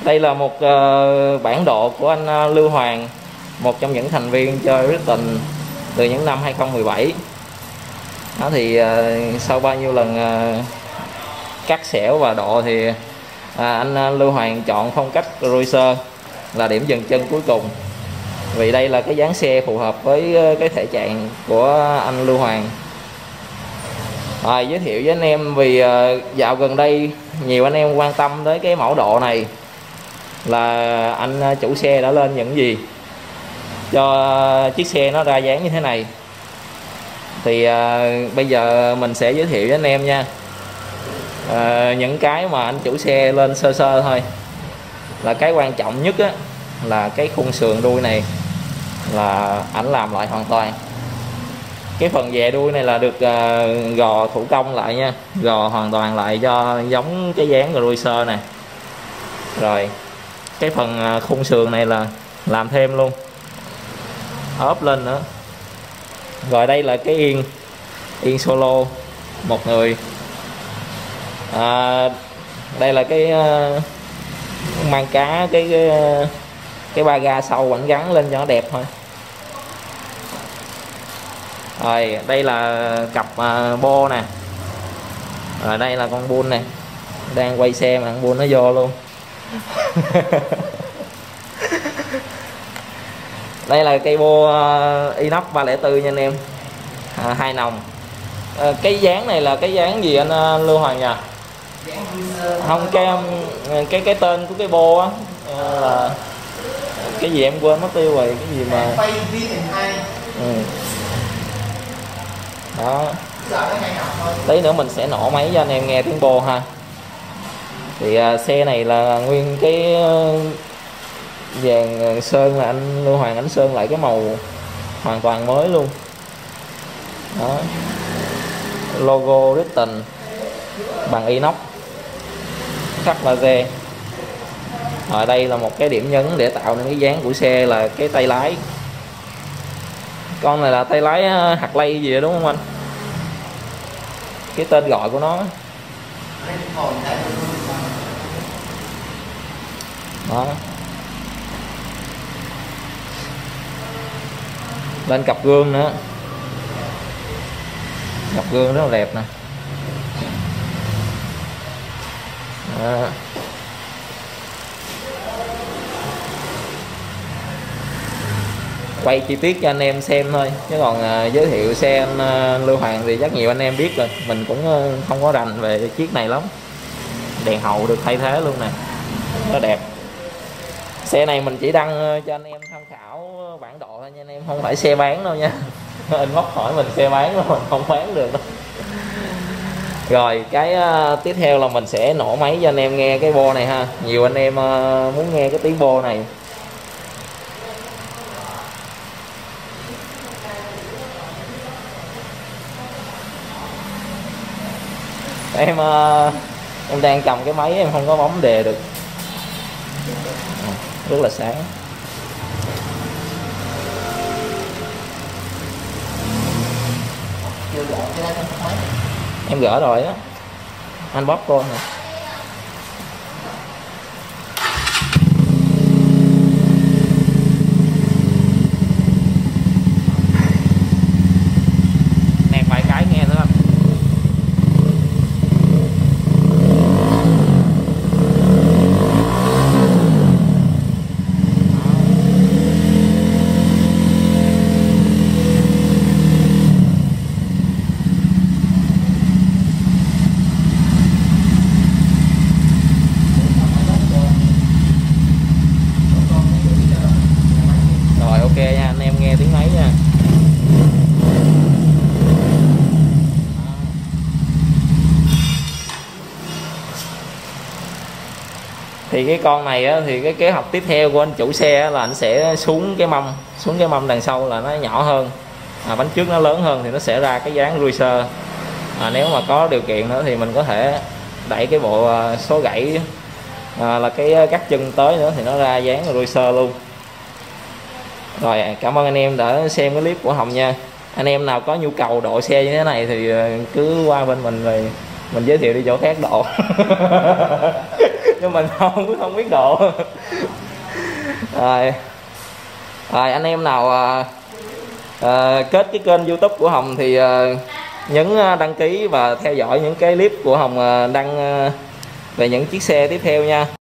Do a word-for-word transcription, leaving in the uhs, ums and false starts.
Đây là một uh, bản độ của anh uh, Lưu Hoàng, một trong những thành viên chơi Ritten từ những năm hai không một bảy. Đó thì uh, sau bao nhiêu lần uh, cắt xẻo và độ thì uh, anh uh, Lưu Hoàng chọn phong cách cruiser là điểm dừng chân cuối cùng, vì đây là cái dáng xe phù hợp với uh, cái thể trạng của anh Lưu Hoàng. Rồi, giới thiệu với anh em vì uh, dạo gần đây nhiều anh em quan tâm tới cái mẫu độ này là anh chủ xe đã lên những gì cho chiếc xe nó ra dáng như thế này. Thì uh, bây giờ mình sẽ giới thiệu với anh em nha, uh, những cái mà anh chủ xe lên sơ sơ thôi. Là cái quan trọng nhất á, là cái khung sườn đuôi này là ảnh làm lại hoàn toàn. Cái phần dè đuôi này là được uh, gò thủ công lại nha, gò hoàn toàn lại cho giống cái dáng cruiser này. Rồi cái phần uh, khung sườn này là làm thêm luôn, ốp lên nữa. Rồi đây là cái yên yên solo một người. À, đây là cái uh, mang cá cái cái, cái ba ga sau vẫn gắn lên cho nó đẹp thôi. Rồi đây là cặp uh, bo nè. Rồi đây là con bull nè, đang quay xe mà con bull nó vô luôn. Đây là cây bo uh, inox ba không bốn nha anh em, à, hai nòng. À, cái dáng này là cái dáng gì anh uh, Lưu Hoàng nhỉ? Không, cái cái cái tên của cái bo á uh, là cái gì em quên mất tiêu rồi, cái gì mà ừ. Đó, tí nữa mình sẽ nổ máy cho anh em nghe tiếng bo ha. Thì uh, xe này là nguyên cái uh, vàng sơn, là anh Lưu Hoàng ánh sơn lại cái màu hoàn toàn mới luôn. Đó, logo Ritten bằng inox khắc laser. Ở đây là một cái điểm nhấn để tạo nên cái dáng của xe là cái tay lái. Con này là tay lái hạt lay gì đó đúng không anh? Cái tên gọi của nó. Đó, lên cặp gương nữa, cặp gương rất là đẹp nè. Đó. Quay chi tiết cho anh em xem thôi, chứ còn uh, giới thiệu xe anh uh, Lưu Hoàng thì chắc nhiều anh em biết rồi, mình cũng uh, không có rành về chiếc này lắm. Đèn hậu được thay thế luôn nè, nó đẹp. Xe này mình chỉ đăng cho anh em tham khảo bản độ thôi nha anh em, không phải xe bán đâu nha. Anh móc hỏi mình xe bán đâu, mình không bán được đâu. Rồi cái uh, tiếp theo là mình sẽ nổ máy cho anh em nghe cái bo này ha. Nhiều anh em uh, muốn nghe cái tiếng bo này. Em uh, em đang cầm cái máy em không có bấm đề được, rất là sáng. Em gỡ rồi á, anh bóp con nè. Nè vài cái nghe nữa anh. Thì cái con này á, thì cái kế hoạch tiếp theo của anh chủ xe á, là anh sẽ xuống cái mâm xuống cái mâm đằng sau là nó nhỏ hơn, à, bánh trước nó lớn hơn thì nó sẽ ra cái dáng cruiser. À, nếu mà có điều kiện nữa thì mình có thể đẩy cái bộ số gãy à, là cái cắt chân tới nữa thì nó ra dáng cruiser luôn. Rồi, cảm ơn anh em đã xem cái clip của Hồng nha. Anh em nào có nhu cầu độ xe như thế này thì cứ qua bên mình rồi mình giới thiệu đi chỗ khác độ. nhưng mình không không biết độ. Rồi, rồi anh em nào à, à, kết cái kênh YouTube của Hồng thì à, nhấn đăng ký và theo dõi những cái clip của Hồng à, đăng à, về những chiếc xe tiếp theo nha.